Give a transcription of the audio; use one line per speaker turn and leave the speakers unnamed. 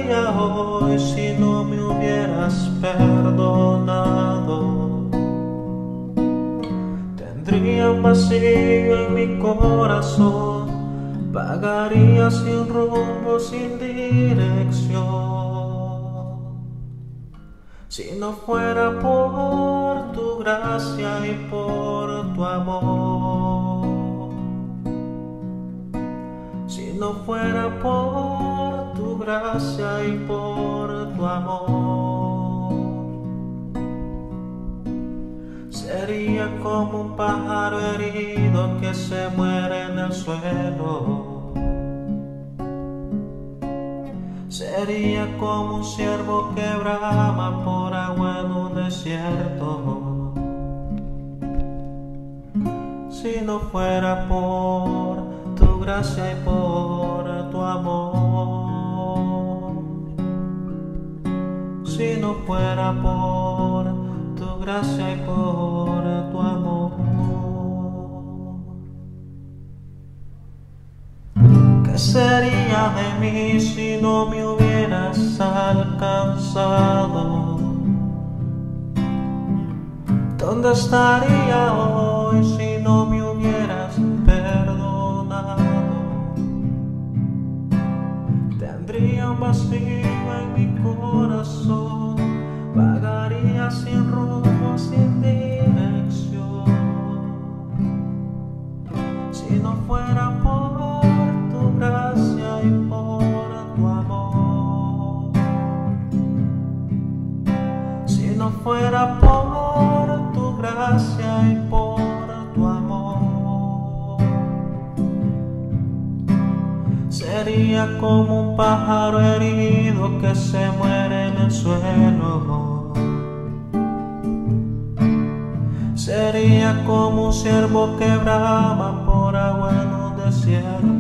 estaría hoy si no me hubieras perdonado? Tendría un vacío en mi corazón, vagaría sin rumbo, sin dirección. Si no fuera por tu gracia y por tu amor, si no fuera por tu gracia y por tu amor, sería como un pájaro herido que se muere en el suelo. Sería como un ciervo que brama por agua en un desierto. Si no fuera por tu gracia y por tu amor, si no fuera por tu gracia y por tu amor, ¿qué sería de mí si no me hubieras alcanzado? ¿Dónde estaría hoy si no me hubieras perdonado? Tendría un vacío en mi corazón, vagaría sin rumbo, sin dirección. Si no fuera por tu gracia y por tu amor, si no fuera por tu gracia y por tu amor, sería como un pájaro herido que se muere en el suelo. Sería como un ciervo que brama por agua en un desierto.